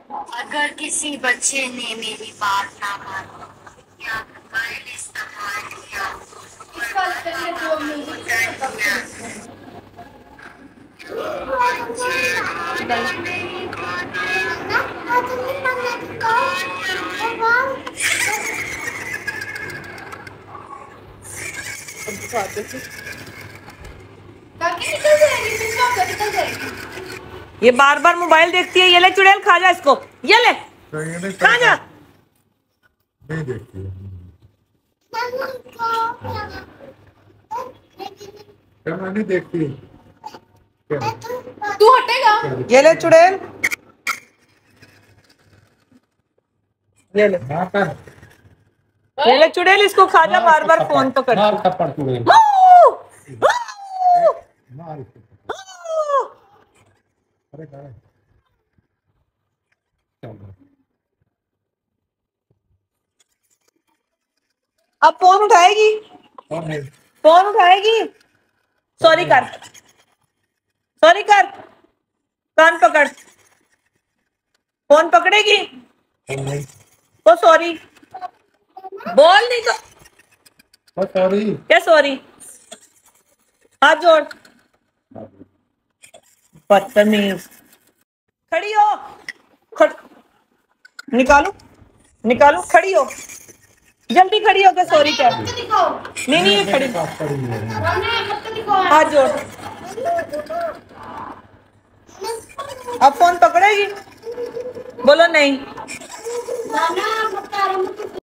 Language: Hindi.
अगर किसी बच्चे ने मेरी बात ना मानी या मोबाइल इस्तेमाल किया और ये बार बार मोबाइल देखती है। ये ले चुड़ैल, खा जा इसको। ये ले खा जा। नहीं देखती है। नहीं देखती है। तू हटेगा? ये ले चुड़ैल, ये ले। ये ले चुड़ैल, इसको खा जा। बार बार फोन तो कर। अब फोन उठाएगी, फोन उठाएगी। सॉरी कर, सॉरी कर, कान पकड़। फोन पकड़ेगी तो सॉरी बोल, नहीं तो सॉरी। क्या सॉरी? हाथ जोड़। बदतमीज। खड़ी हो, निकालो, निकालो। खड़ी हो, जल्दी खड़ी हो के सॉरी क्या? नहीं नहीं, ये खड़ी। हाथ जोड़। अब फोन पकड़ेगी? बोलो नहीं।